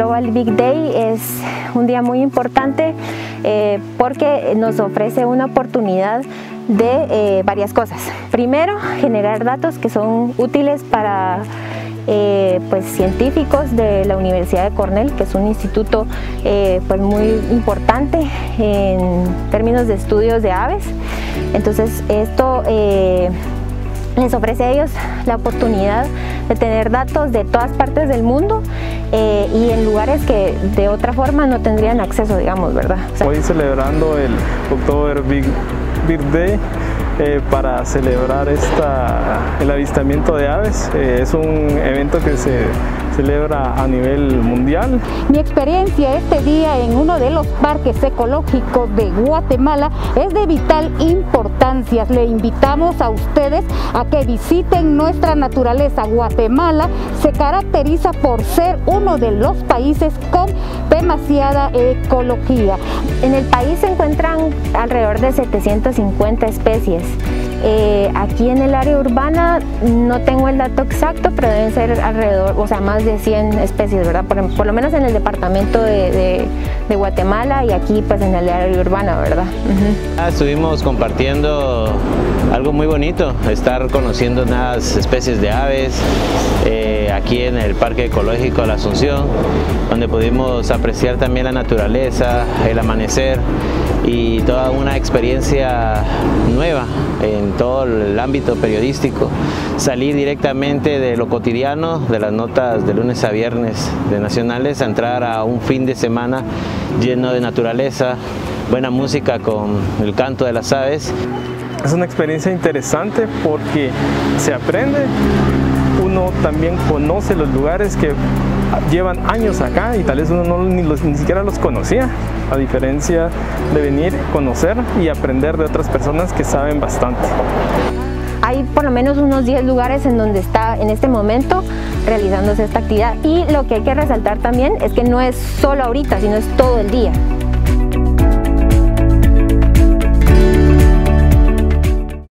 Global Big Day es un día muy importante porque nos ofrece una oportunidad de varias cosas. Primero, generar datos que son útiles para científicos de la Universidad de Cornell, que es un instituto muy importante en términos de estudios de aves. Entonces esto les ofrece a ellos la oportunidad de tener datos de todas partes del mundo y en lugares que de otra forma no tendrían acceso, digamos, ¿verdad? Hoy celebrando el October Big Day para celebrar el avistamiento de aves. Es un evento que se celebra a nivel mundial. Mi experiencia este día en uno de los parques ecológicos de Guatemala es de vital importancia. Le invitamos a ustedes a que visiten nuestra naturaleza. Guatemala se caracteriza por ser uno de los países con demasiada ecología. En el país se encuentran alrededor de 750 especies. Aquí en el área urbana no tengo el dato exacto, pero deben ser alrededor, más de 100 especies, ¿verdad? Por lo menos en el departamento de Guatemala y aquí pues en el área urbana, ¿verdad? Estuvimos compartiendo algo muy bonito, estar conociendo unas especies de aves aquí en el Parque Ecológico La Asunción, donde pudimos apreciar también la naturaleza, el amanecer y toda una experiencia nueva en todo el ámbito periodístico, salir directamente de lo cotidiano, de las notas de lunes a viernes de nacionales, a entrar a un fin de semana lleno de naturaleza, buena música con el canto de las aves. Es una experiencia interesante porque se aprende, uno también conoce los lugares que llevan años acá y tal vez uno ni siquiera los conocía, a diferencia de venir, conocer y aprender de otras personas que saben bastante. Hay por lo menos unos 10 lugares en donde está en este momento realizándose esta actividad, y lo que hay que resaltar también es que no es solo ahorita, sino es todo el día.